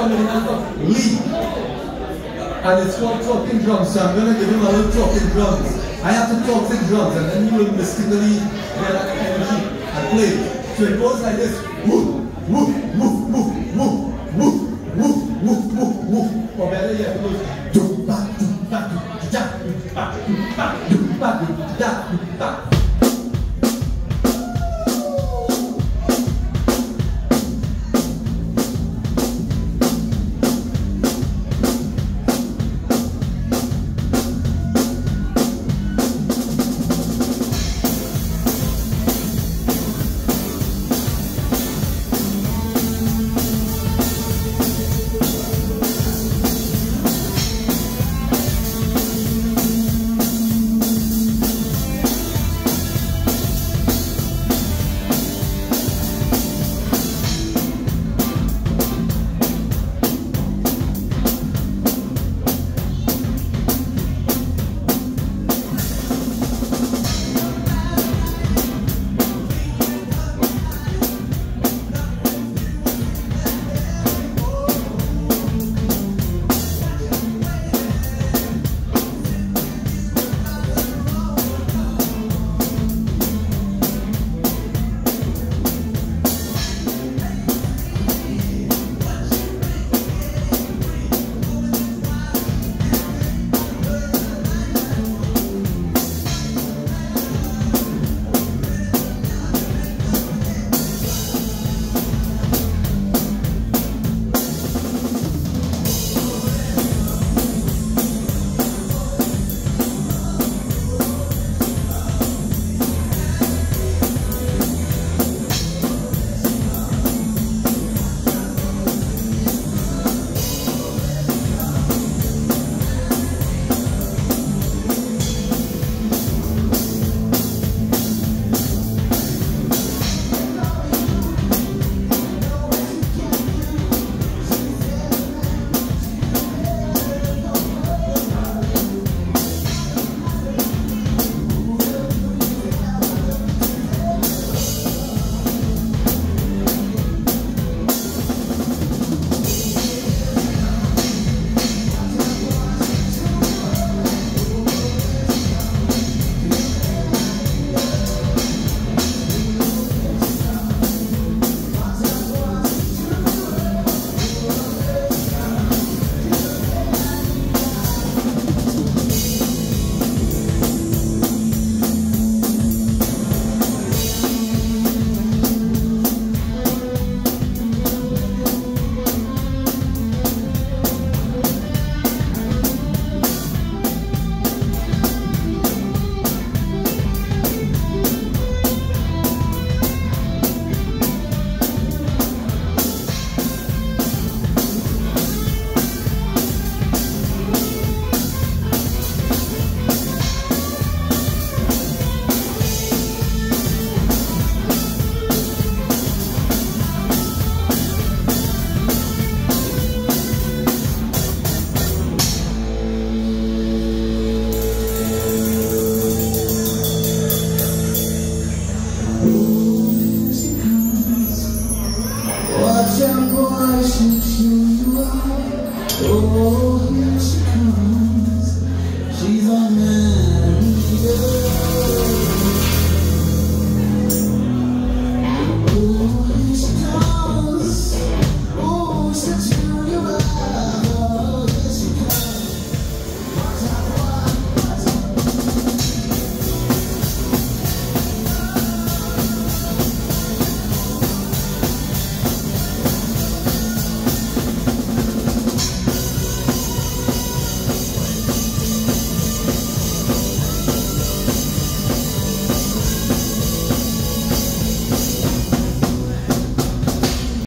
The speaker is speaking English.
American lead. And it's called talking drums, so I'm going to give him a little talking drums. I have to talk to drums and then he will mystically get that energy and play. So it goes like this. Woo, woo, woo, woo, woo, woo, woo, woo, woo, woo. Or better yet, it goes